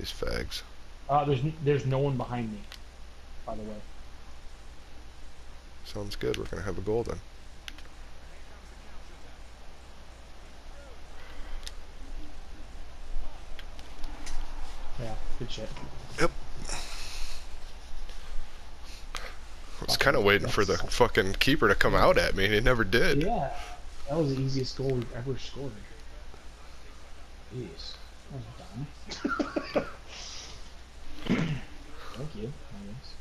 These fags. There's no one behind me, by the way. Sounds good. We're gonna have a goal then. Yeah, good shit. Yep. I was kind of waiting for the fucking keeper to come out at me, and he never did. Yeah, that was the easiest goal we've ever scored. Jeez, that was dumb. Thank you, I guess.